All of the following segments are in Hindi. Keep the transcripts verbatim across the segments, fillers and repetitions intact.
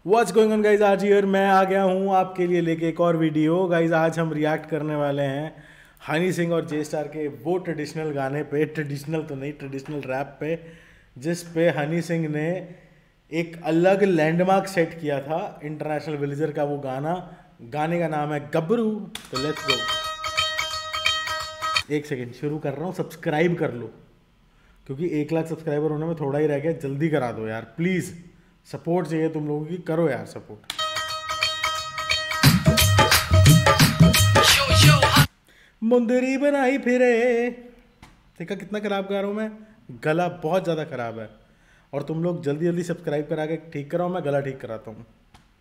व्हाट्स गोइंग ऑन गाइज, आज ईयर मैं आ गया हूँ आपके लिए लेके एक और वीडियो। गाइज आज हम रिएक्ट करने वाले हैं हनी सिंह और जे स्टार के वो ट्रेडिशनल गाने पे, ट्रेडिशनल तो नहीं ट्रेडिशनल रैप पे, जिस पे हनी सिंह ने एक अलग लैंडमार्क सेट किया था, इंटरनेशनल विलेजर का वो गाना। गाने का नाम है गबरू। तो लेट्स गो। एक सेकेंड शुरू कर रहा हूँ, सब्सक्राइब कर लो क्योंकि एक लाख सब्सक्राइबर होने में थोड़ा ही रह गया, जल्दी करा दो यार प्लीज़। सपोर्ट चाहिए तुम लोगों की, करो यार सपोर्ट। मुंदरी बनाई फिरे, देखा कितना खराब गा रहा हूँ मैं, गला बहुत ज़्यादा खराब है। और तुम लोग जल्दी जल्दी सब्सक्राइब करा के ठीक कराओ, मैं गला ठीक कराता हूँ।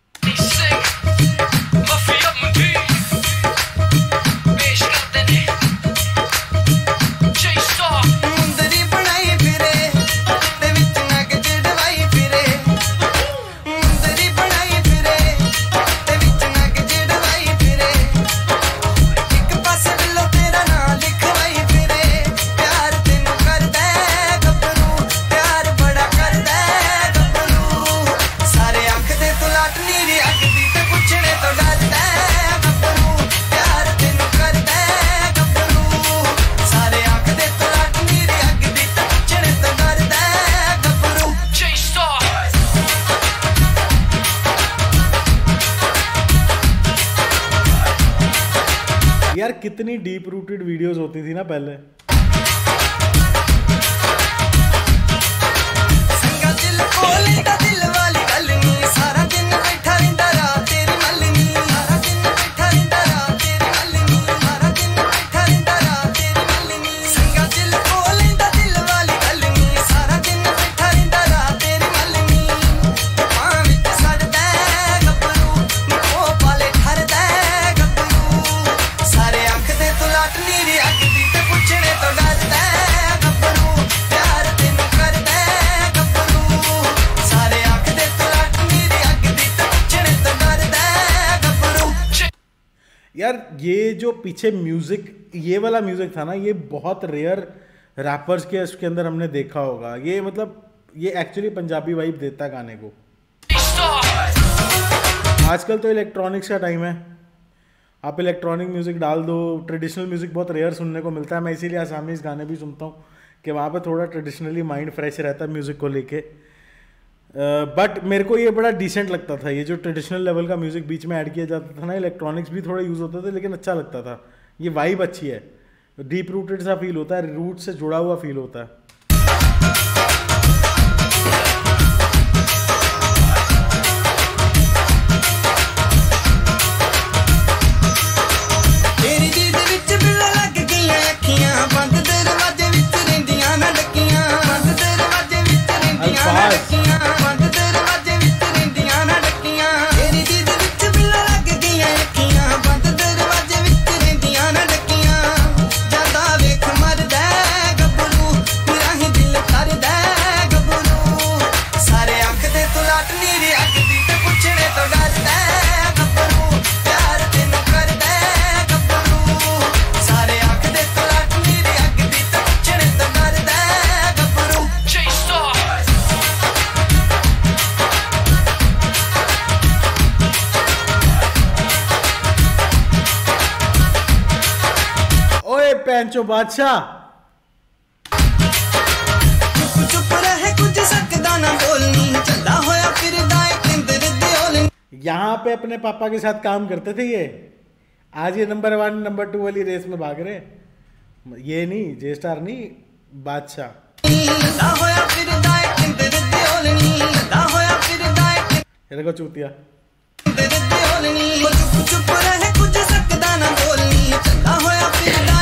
यार कितनी डीप रूटेड वीडियोस होती थी ना पहले। यार ये जो पीछे म्यूजिक, ये वाला म्यूजिक था ना, ये बहुत रेयर रैपर्स के उसके अंदर हमने देखा होगा। ये मतलब ये एक्चुअली पंजाबी वाइब देता है गाने को। आजकल तो इलेक्ट्रॉनिक्स का टाइम है, आप इलेक्ट्रॉनिक म्यूजिक डाल दो, ट्रेडिशनल म्यूजिक बहुत रेयर सुनने को मिलता है। मैं इसीलिए आसामीज गाने भी सुनता हूँ कि वहाँ पे थोड़ा ट्रेडिशनली माइंड फ्रेश रहता है म्यूजिक को लेके। बट uh, मेरे को ये बड़ा डिसेंट लगता था, ये जो ट्रेडिशनल लेवल का म्यूजिक बीच में ऐड किया जाता था ना, इलेक्ट्रॉनिक्स भी थोड़ा यूज़ होता था लेकिन अच्छा लगता था। ये वाइब अच्छी है, डीप रूटेड सा फील होता है, रूट से जुड़ा हुआ फील होता है। पैंचो बादशाह चुप चुप रहे, कुछ सकदा ना बोलनी, चला होया फिर दाए किंदर दियोलनी। यहाँ पे अपने पापा के साथ काम करते थे ये, आज ये नंबर वन नंबर टू वाली रेस में भाग रहे। ये नहीं जे स्टार नहीं, बादशाह। ये देखो चूतिया। चुप चुप रहे, कुछ सकदा ना बोलनी, चला होया फिर दाए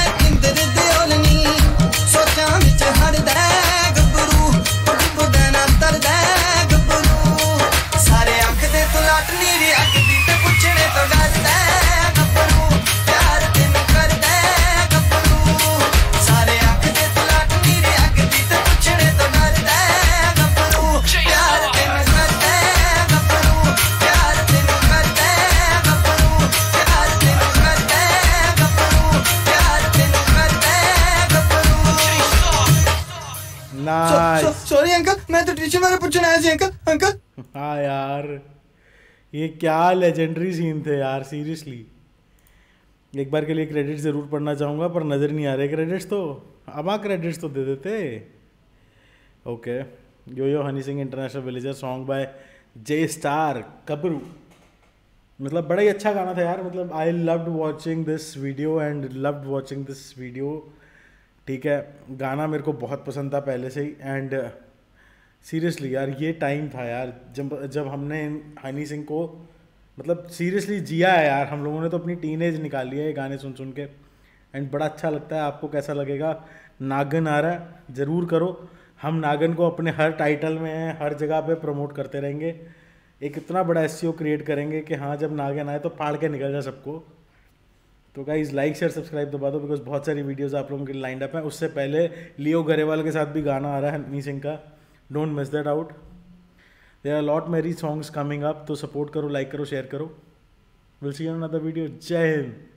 सॉरी अंकल, मैं तो ट्यूशन वाले पूछने आया जी अंकल। अंकल हाँ यार ये क्या लेजेंडरी सीन थे यार, सीरियसली। एक बार के लिए क्रेडिट ज़रूर पढ़ना चाहूँगा पर नज़र नहीं आ रहे क्रेडिट्स तो। अब आ क्रेडिट्स तो दे देते। Okay, yo yo Honey Singh international villager song by J star Kabru. मतलब बड़ा ही अच्छा गाना था यार। मतलब I loved watching this video and loved watching this video. ठीक है, गाना मेरे को बहुत पसंद था पहले से ही। एंड सीरियसली यार ये टाइम था यार जब जब हमने हनी सिंह को मतलब सीरियसली जिया है यार। हम लोगों ने तो अपनी टीनेज निकाली है ये गाने सुन सुन के। एंड बड़ा अच्छा लगता है। आपको कैसा लगेगा? नागन आ रहा है, ज़रूर करो। हम नागन को अपने हर टाइटल में हर जगह पे प्रमोट करते रहेंगे। एक इतना बड़ा एसईओ क्रिएट करेंगे कि हाँ जब नागन आए तो फाड़ के निकल जाए सबको। तो गाइस लाइक शेयर सब्सक्राइब दबा दो, बिकॉज बहुत सारी वीडियोस आप लोगों के लिए लाइंड अप है। उससे पहले लियो गरेवाल के साथ भी गाना आ रहा है हनी सिंह का, don't miss that out. There are lot more songs coming up, तो सपोर्ट करो, लाइक करो, शेयर करो। Will see you in another video. जय हिंद।